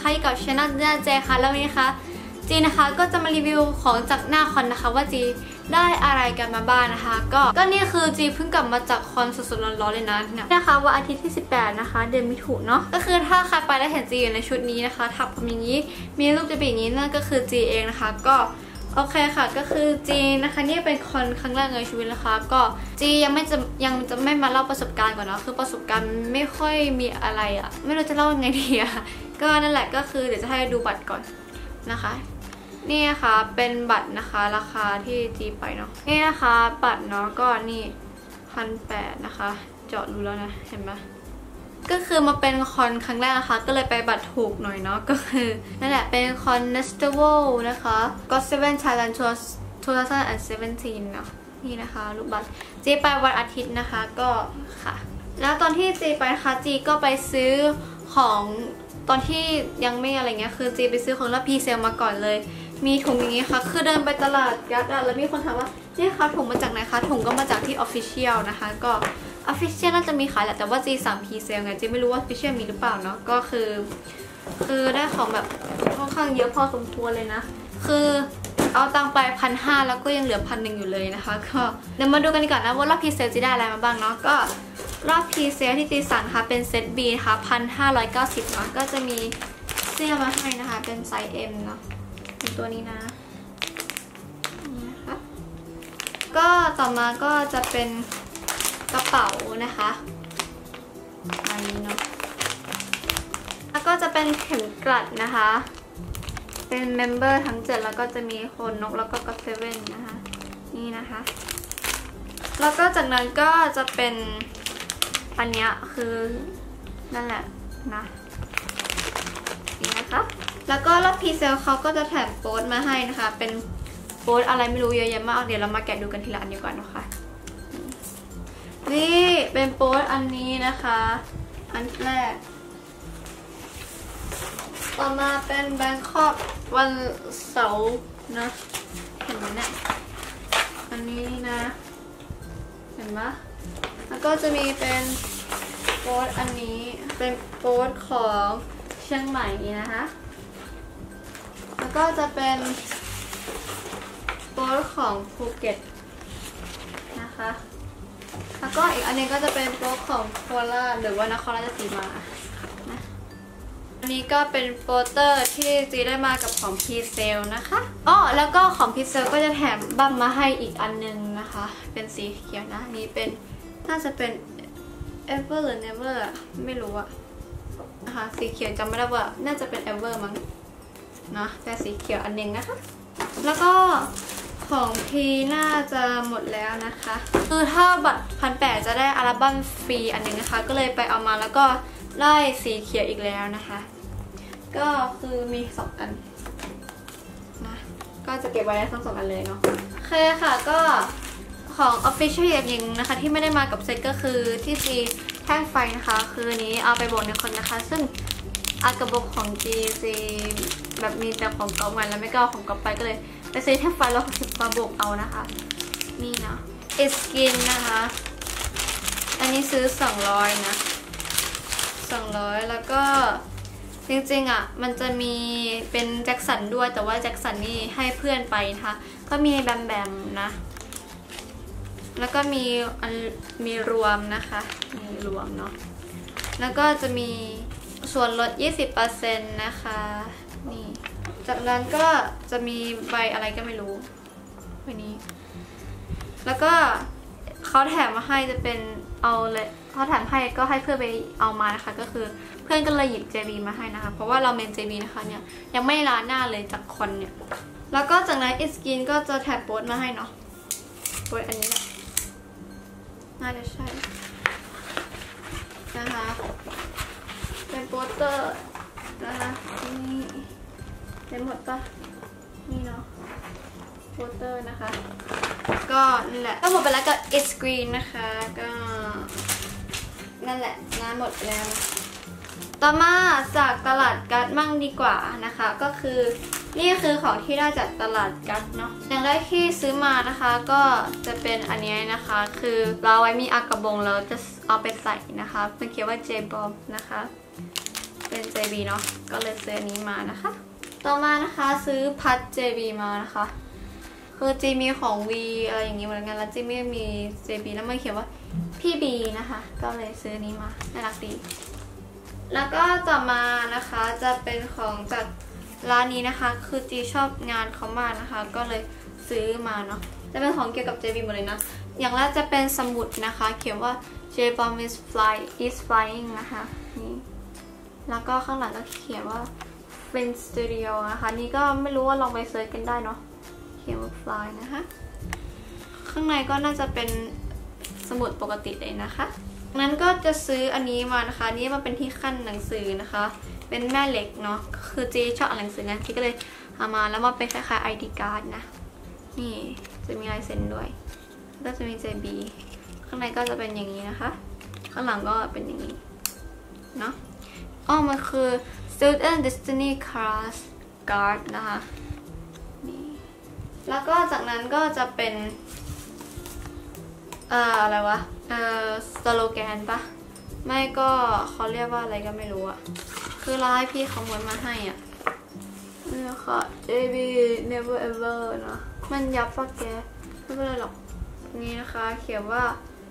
นะคะอยู่กับช่องเจค่ะแล้ววันนี้นะคะจีนะคะก็จะมารีวิวของจากหน้าคอนนะคะว่าจีได้อะไรกันมาบ้างนะคะก็นี่คือจีเพิ่งกลับมาจากคอนสดๆร้อนๆเลยนะนะคะวันอาทิตย์ที่18นะคะเดือนมิถุนเนาะก็คือถ้าใครไปแล้วเห็นจีอยู่ในชุดนี้นะคะถักผมอย่างนี้มีรูปจะเป็นอย่างนี้นั่นก็คือจีเองนะคะก็โอเคค่ะก็คือจีนะคะนี่เป็นคอนครั้งแรกในชีวิตนะคะก็จียังจะไม่มาเล่าประสบการณ์ก่อนนะคือประสบการณ์ไม่ค่อยมีอะไรอะไม่รู้จะเล่ายังไงดีอะก็นั่นแหละก็คือเดี๋ยวจะให้ดูบัตรก่อนนะคะนี่นะคะเป็นบัตรนะคะราคาที่จีไปเนาะนี่นะคะบัตรเนาะก็นี่1,800นะคะเจาะรู้แล้วนะเห็นไหมก็คือมาเป็นคอนครั้งแรกนะคะก็เลยไปบัตรถูกหน่อยเนาะก็คือนั่นแหละเป็นคอนเนสเตอร์นะคะ GOT7 Thailand 2017 เนาะนี่นะคะรูปบัตรจีไปวันอาทิตย์นะคะก็ค่ะแล้วตอนที่จีไปนะคะจีก็ไปซื้อของตอนที่ยังไม่อะไรเงี้ยคือจีไปซื้อของแล้วพีเซลมาก่อนเลยมีถุงอย่างงี้ค่ะคือเดินไปตลาดยัดแล้วมีคนถามว่านี่คะถุงมาจากไหนคะถุงก็มาจากที่ Official นะคะก็ Official น่าจะมีขายแหละแต่ว่าจีสั่งพีเซลไงจีไม่รู้ว่า Official มีหรือเปล่าเนาะก็คือได้ของแบบค่อนข้างเยอะพอสมควรเลยนะคือเอาตังไป1,500แล้วก็ยังเหลือ1,100อยู่เลยนะคะก็เดี๋ยวมาดูกันดีกว่านะว่ารอบพีเซลจีได้อะไรมาบ้างเนาะก็รอบพีเซลที่จีสั่งนะคะเป็นเซต B นะคะ1,590เนาะก็จะมีเสื้อมาให้นะคะเป็นไซส์ M เนาะเป็นตัวนี้นะก็ต่อมาก็จะเป็นกระเป๋านะคะอันนี้เนาะแล้วก็จะเป็นเข็มกลัดนะคะเป็นเมมเบอร์ทั้ง7แล้วก็จะมีโคนนกแล้วก็GOT7นะคะนี่นะคะแล้วก็จากนั้นก็จะเป็นอันเนี้ยคือนั่นแหละนะนี่นะคะแล้วก็รอบพีเซลเขาก็จะแถมโป๊ตมาให้นะคะเป็นโป๊ตอะไรไม่รู้เยอะแยะมากเดี๋ยวเรามาแกะดูกันทีละอันดีกว่านะคะนี่เป็นโป๊ตอันนี้นะคะอันแรกต่อมาเป็นแบงคอกวันเสาร์นะเห็นไหมเนี่ยอันนี้นะเห็นไหมแล้วก็จะมีเป็นโป๊ตอันนี้เป็นโป๊ตของเชียงใหม่นะคะแล้วก็จะเป็นโป๊ตของภูเก็ตนะคะแล้วก็อีกอันนึงก็จะเป็นโป๊ตของโคราชหรือว่านครราชสีมานะอันนี้ก็เป็นโปสเตอร์ที่จีได้มากับของพีเซลนะคะอ๋อแล้วก็ของพีเซลก็จะแถมบัมมาให้อีกอันนึงนะคะเป็นสีเขียวนะนี้เป็นน่าจะเป็น ever หรือ never ไม่รู้อะนะคะสีเขียวจำไม่ได้ว่าน่าจะเป็น ever มั้งนะแต่สีเขียวอันนึงนะคะแล้วก็ของพีน่าจะหมดแล้วนะคะคือถ้าบัตร1,800จะได้อัลบั้มฟรีอันนึงนะคะก็เลยไปเอามาแล้วก็ได้สีเขียวอีกแล้วนะคะก็คือมี2อันนะก็จะเก็บไว้ทั้ง2อันเลยเนาะโอเคค่ะก็ของ Official อย่างหนึ่งนะคะที่ไม่ได้มากับเซตก็คือที่จีแท่งไฟนะคะคือนี้เอาไปโบกในคนนะคะซึ่งอากระบอกของจีแบบมีแต่ของเก่ามาแล้วไม่ก็ของเก่าไปก็เลยไปซื้อแท่งไฟแล้วมาโบกเอานะคะนี่นะเอสกินนะคะอันนี้ซื้อ200นะ200แล้วก็จริงๆอ่ะมันจะมีเป็นแจ็คสันด้วยแต่ว่าแจ็คสันนี่ให้เพื่อนไปนะคะก็มีแบมแบมนะแล้วก็มีรวมนะคะมีรวมเนาะแล้วก็จะมีส่วนลด 20% นะคะนี่จากนั้นก็จะมีใบอะไรก็ไม่รู้ใบนี้แล้วก็เขาแถมมาให้จะเป็นเอาเลยเขาแถมให้ก็ให้เพื่อนไปเอามานะคะก็คือเพื่อนก็เลยหยิบ JB มาให้นะคะเพราะว่าเราเมน JB นะคะเนี่ยยังไม่ล้านหน้าเลยจากคอนเนี่ยแล้วก็จากนั้น Skin ก็จะแถมโป๊ตมาให้เนาะโป๊ตอันนี้แหละน่าจะใช่นะคะเป็นโปสเตอร์นะคะนี่ได้หมดปะนี่เนาะโปสเตอร์นะคะก็นี่แหละก็หมดไปแล้วกับ Screen นะคะก็นั่นแหละงานหมดแล้วต่อมาจากตลาดกัดมั่งดีกว่านะคะก็คือนี่คือของที่ได้จากตลาดกัดเนาะอย่างแรกที่ซื้อมานะคะก็จะเป็นอันนี้นะคะคือเราไว้มีอากระบงแล้วจะเอาไปใส่นะคะเป็นเขียนว่า J-Bomb นะคะเป็นเป็น JB เนาะก็เลยซื้ออันนี้มานะคะต่อมานะคะซื้อพัด JB มานะคะคือจีมีของ V อะไรอย่างงี้เหมือนกันแล้วจีไม่มี JB แล้วมันเขียนว่าพี่ B นะคะก็เลยซื้อนี้มาน่ารักดีแล้วก็ต่อมานะคะจะเป็นของจากร้านนี้นะคะคือจีชอบงานเขามากนะคะก็เลยซื้อมาเนาะจะเป็นของเกี่ยวกับ JB หมดเลยนะอย่างแรกจะเป็นสมุดนะคะเขียนว่า J-Bomb is flying นะคะนี่แล้วก็ข้างหลังก็เขียนว่า Fin Studio นะคะนี่ก็ไม่รู้ว่าลองไปเซิร์ชกันได้เนาะเขียนว่า fly นะคะข้างในก็น่าจะเป็นสมุดปกติเลยนะคะนั้นก็จะซื้ออันนี้มานะคะนี่มันเป็นที่ขั้นหนังสือนะคะเป็นแม่เหล็กเนาะคือจีชอบอ่านหนังสือนะจีก็เลยเอามาแล้วมาเป็นคล้ายๆ ID card นะนี่จะมีลายเซ็นด้วยก็จะมี JB ข้างในก็จะเป็นอย่างนี้นะคะข้างหลังก็เป็นอย่างนี้เนาะมันคือ Student Destiny Card นะคะนี่แล้วก็จากนั้นก็จะเป็นอะไรวะสโลแกนปะไม่ก็เขาเรียกว่าอะไรก็ไม่รู้อะคือเราให้พี่เขาม้วนมาให้อ่ะนี่ค่ะ JB never ever นะมันยับปะแกไม่เป็นไรหรอกนี่นะคะเขียนว่า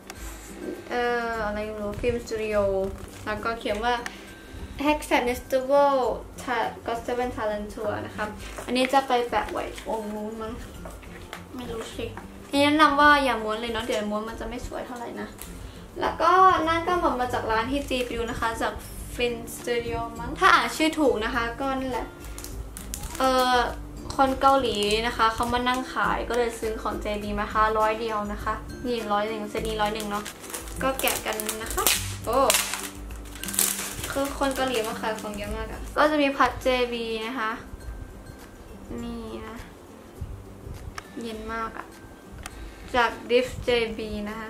อะไรไม่รู้ฟิล์มสตูดิโอแล้วก็เขียนว่า Hashtag Festival Got 7 Talent Tour นะคะอันนี้จะไปแปะไว้ตรงนู้นมั้งไม่รู้สิแนะนำว่าอย่าม้วนเลยเนาะเดี๋ยวม้วนมันจะไม่สวยเท่าไหร่นะแล้วก็นั่นก็หมดมาจากร้านที่จีไปดูนะคะจาก Fin Studio มั้งถ้าอ่านชื่อถูกนะคะก็นั่นแหละคนเกาหลีนะคะเขามานั่งขายก็เลยซื้อของ JB มาค่ะ100 เดียวนะคะนี่100 เซตนี้100เนาะก็แกะกันนะคะโอ้คือคนเกาหลีมาขายของเยอะมากอะก็จะมีพัด JB นะคะนี่นะเย็นมากอะจาก Diff JB นะคะ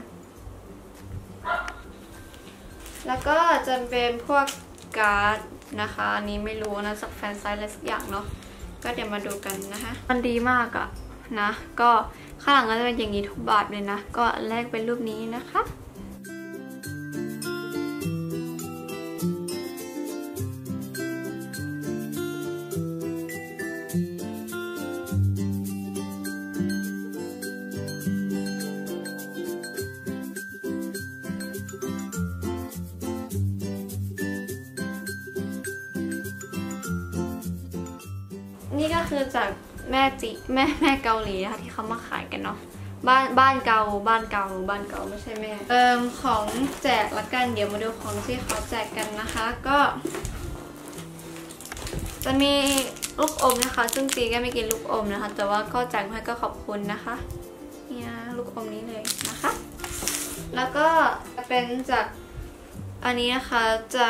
แล้วก็จะเป็นพวกการ์ดนะคะอันนี้ไม่รู้นะสักแฟนไซส์อะไรสักอย่างเนาะก็เดี๋ยวมาดูกันนะคะมันดีมากอะนะก็ข้างหลังก็จะเป็นอย่างนี้ทุกบาทเลยนะก็แลกเป็นรูปนี้นะคะนี่ก็คือจากแม่เกาหลีนะคะที่เขามาขายกันเนาะบ้านเก่าไม่ใช่แม่ของแจกละกันเดี๋ยวมาดูของที่เขาแจกกันนะคะก็จะมีลูกอมนะคะซึ่งจีก็ไม่กินลูกอมนะคะแต่ว่าก็แจกให้ก็ขอบคุณนะคะนี่นะลูกอมนี้เลยนะคะแล้วก็เป็นจากอันนี้นะคะจาก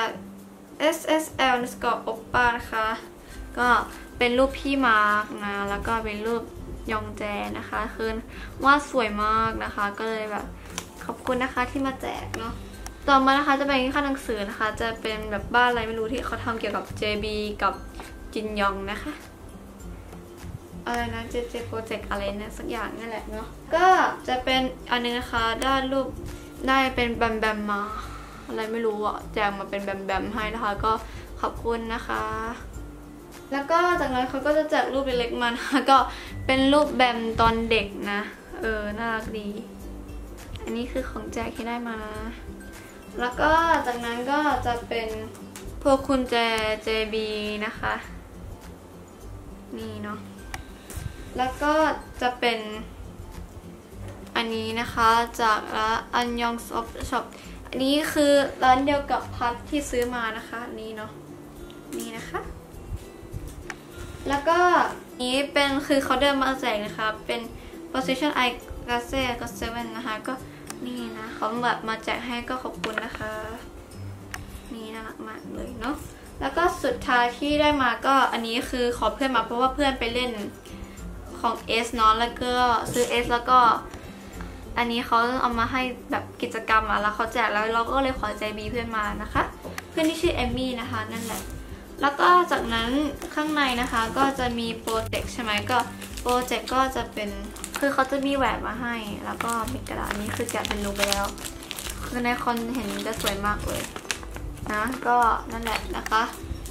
SSL_Oppa นะคะก็เป็นรูปพี่มาร์กนะแล้วก็เป็นรูปยองแจนะคะคือวาดสวยมากนะคะก็เลยแบบขอบคุณนะคะที่มาแจกเนาะต่อมานะคะจะเป็นค่าหนังสือนะคะจะเป็นแบบบ้านอะไรไม่รู้ที่เขาทำเกี่ยวกับ JB กับจินยองนะคะอะไรนะเจโปรเจกต์อะไรนะสักอย่างนั่นแหละเนาะก็จะเป็นอันนึงนะคะด้านรูปได้เป็นแบมมาอะไรไม่รู้อ่ะแจกมาเป็นแบมให้นะคะก็ขอบคุณนะคะแล้วก็จากนั้นเขาก็จะแจกรูปเล็กๆมานะคะก็เป็นรูปแบมตอนเด็กนะน่ารักดีอันนี้คือของแจกที่ได้มาแล้วก็จากนั้นก็จะเป็นพวกกุญแจ JB นะคะนี่เนาะแล้วก็จะเป็นอันนี้นะคะจากร้านอันยองช็อปอันนี้คือร้านเดียวกับพัดที่ซื้อมานะคะนี่เนาะนี่นะคะแล้วก็นี้เป็นคือเขาเดินมาแจกนะคะเป็น position I got 7นะคะก็นี่นะเขาแบบมาแจกให้ก็ขอบคุณนะคะนี่น่ารักมากเลยเนาะแล้วก็สุดท้ายที่ได้มาก็อันนี้คือขอเพื่อนมาเพราะว่าเพื่อนไปเล่นของ S เนาะแล้วก็ซื้อ S แล้วก็อันนี้เขาเอามาให้แบบกิจกรรมแล้วเขาแจกแล้วเราก็เลยขอใจบีเพื่อนมานะคะเพื่อนที่ชื่อเอมมี่นะคะนั่นแหละแล้วก็จากนั้นข้างในนะคะก็จะมีโปรเจกต์ใช่ไหมก็โปรเจกต์ก็จะเป็นคือเขาจะมีแหวนมาให้แล้วก็มีกระดาษนี้คือแกะเป็นรูปไปแล้วคือในคอนเห็นจะสวยมากเลยนะก็นั่นแหละนะคะ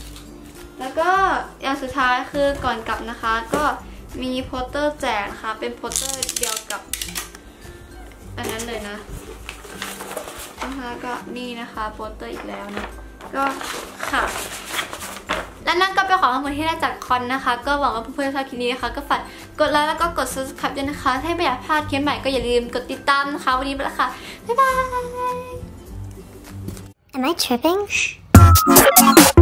แล้วก็อย่างสุดท้ายคือก่อนกลับนะคะก็มีโปสเตอร์แจกนะคะเป็นโปสเตอร์เดียวกับอันนั้นเลยนะคะก็นี่นะคะโปสเตอร์อีกแล้วนะก็ค่ะและนั่นก็เป็นของรางวัลที่ได้จากคอนนะคะก็หวังว่าเพื่อนๆชอบคลิปนี้นะคะก็ฝากกดไลค์แล้วก็กด subscribe ด้วยนะคะถ้าไม่อยากพลาดคลิปใหม่ก็อย่าลืมกดติดตามนะคะวันนี้ไปแล้วค่ะบ๊ายบาย Am I tripping?